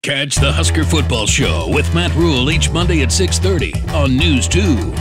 Catch the Husker Football Show with Matt Rule each Monday at 6:30 on News 2.